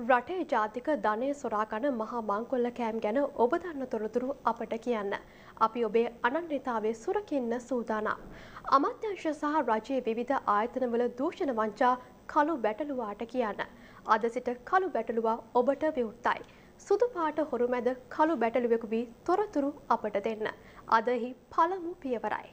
රටේ ජාතික ධනය සොරා ගන්න මහා මංකොල්ල කෑම් ගැන ඔබ දන්න තොරතුරු අපට කියන්න. අපි ඔබේ අනන්‍යතාවය සුරකින්න සූදානම්. අමාත්‍යාංශ සහ රජයේ විවිධ ආයතනවල දූෂණ වංචා කළු බැටළුවාට කියන්න. අද සිට කළු බැටළුවා ඔබට විවෘතයි. සුදු පාට හොරු මැද කළු බැටළුවෙකු වී තොරතුරු අපට දෙන්න. අද එහි පළමු පියවරයි.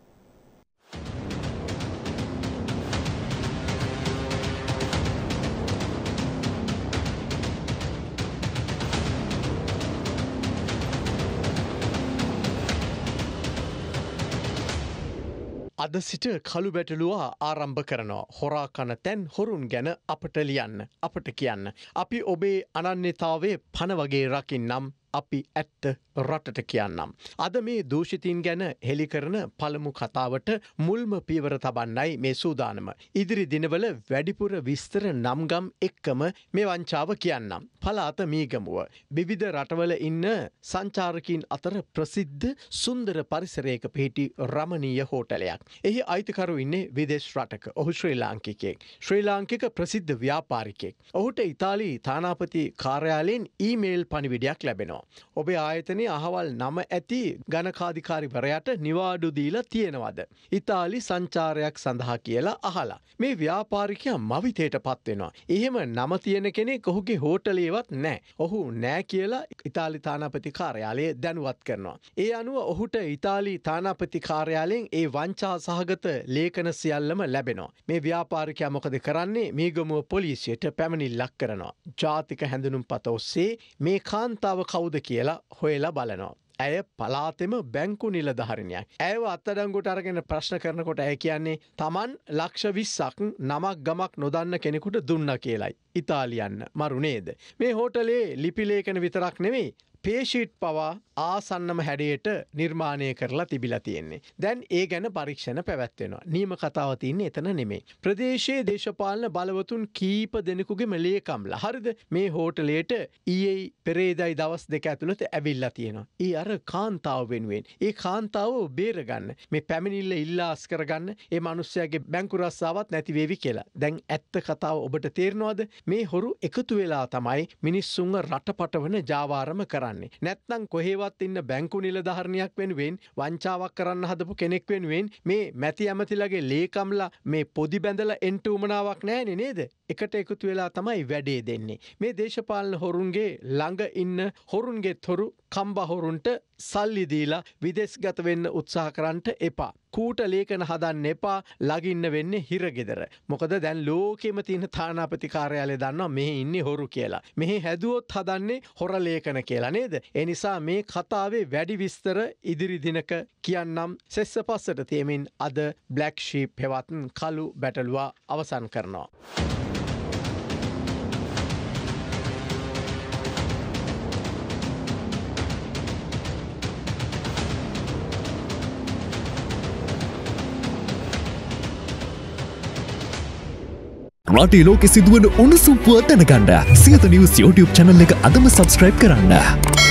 අද සිට කළු බැටළුවා ආරම්භ කරනවා. හොරා කන තැන් හොරුන් ගැන අපට ලියන්න, අපට කියන්න. අපි ඔබේ අනන්‍යතාවයේ පන වගේ රකින්නම්. අපි ඇත්ත රටට කියන්නම්. අද මේ දූෂිතින් ගැන හෙළි කරන පළමු කතාවට මුල්ම පියවර තබන්නයි මේ සූදානම. ඉදිරි දිනවල වැඩිපුර විස්තර නම්ගම් එක්කම මේ වංචාව කියන්නම්. පළාත මීගමුව. විවිධ රටවල ඉන්න සංචාරකීන් අතර ප්‍රසිද්ධ සුන්දර පරිසරයක පිහිටි රමණීය හෝටලයක්. එහි අයිතිකරු ඉන්නේ විදේශ රටක. ඔහු ශ්‍රී ලාංකිකයෙක්. ශ්‍රී ලාංකික ප්‍රසිද්ධ ව්‍යාපාරිකයෙක්. ඔහුට ඉතාලි තානාපති කාර්යාලයෙන් ඊමේල් පණිවිඩයක් ලැබෙනවා. ඔබේ ආයතනයේ අහවල් නම ඇති ගණකාධිකාරිවරයාට නිවාඩු දීලා තියෙනවද? ඉතාලි සංචාරයක් සඳහා කියලා අහලා. මේ ව්‍යාපාරිකයා මවිතයට පත් වෙනවා. එහෙම නම තියෙන කෙනෙක් ඔහුගේ හෝටලේවත් නැහැ. ඔහු නැහැ කියලා ඉතාලි තානාපති කාර්යාලය දැනුවත් කරනවා. ඒ අනුව ඔහුට ඉතාලි තානාපති කාර්යාලයෙන් ඒ වංචා සහගත ලේඛන සියල්ලම ලැබෙනවා. මේ ව්‍යාපාරිකයා මොකද කරන්නේ? මීගමුව පොලිසියට පැමිණිල්ලක් කරනවා. ජාතික හැඳුනුම්පත ඔස්සේ මේ කාන්තාව කවුද කියලා හොයලා බලනවා. ඇය පලාතෙම බැංකු නිලධාරිණයක්. ඇයව අත්අඩංගුවට අරගෙන ප්‍රශ්න කරනකොට ඇය කියන්නේ තමන් ලක්ෂ 20ක් නමක් ගමක් නොදන්න කෙනෙකුට දුන්නා කියලයි. ඉතාලියන්න මරු නේද? මේ හෝටලේ ලිපි ලේඛන විතරක් නෙවෙයි පේෂීට් පවා ආසන්නම හැඩයට නිර්මාණය කරලා තිබිලා තියෙන්නේ. දැන් ඒ ගැන පරීක්ෂණ පැවැත්වෙනවා. නියම කතාව තියෙන්නේ එතන නෙමෙයි. ප්‍රදේශයේ දේශපාලන බලවතුන් කීප දෙනෙකුගේම ලේකම්ලා. හරිද? මේ හෝටලයට ඊයේ පෙරේදයි දවස් දෙක ඇතුළත ඇවිල්ලා තියෙනවා. ඒ අර කාන්තාව වෙනුවෙන්. ඒ කාන්තාව බේරගන්න. මේ පැමිණිල්ල ඉල්ලාස් කරගන්න. ඒ මිනිස්යාගේ බැංකු රස්සාවක් නැති වේවි කියලා. දැන් ඇත්ත කතාව ඔබට තේරෙනවද? මේ හොරු එකතු වෙලා තමයි මිනිස්සුන්ව රටපටවන ජාවාරම කරන්නේ. නැත්නම් කොහේවත් ඉන්න බැංකු නිලධාරණයක් වෙනුවෙන් වංචාවක් කරන්න හදපු කෙනෙක් වෙනුවෙන් මේ මැති ඇමතිලගේ ලේකම්ලා මේ පොදි බැඳලා එන්ට උමනාවක් නැහැනේ නේද? එකට එකතු වෙලා තමයි වැඩේ දෙන්නේ. මේ දේශපාලන හොරුන්ගේ ළඟ ඉන්න හොරුන්ගේ තොරු කම්බා හොරුන්ට සල්ලි දීලා විදේශගත වෙන්න උත්සාහ කරන්නට එපා. කූට ලේඛන හදන්න එපා. ළඟින්න වෙන්නේ හිරගෙදර. මොකද දැන් ලෝකෙම තියෙන තානාපති කාර්යාලය දන්නවා මෙහි ඉන්නේ හොරු කියලා. මෙහි හැදුවොත් හදන්නේ හොර ලේඛන කියලා නේද? ඒ නිසා මේ කතාවේ වැඩි විස්තර ඉදිරි දිනක කියන්නම්. සෙස්ස පස්සට තියමින් අද බ්ලැක් ෂීප් හෙවත් කළු බැටළුවා අවසන් කරනවා. රටේ ලෝකෙ සිදුවන උණුසුම් පුවත් දැනගන්න සියත නිවුස් YouTube channel එක අදම subscribe කරන්න.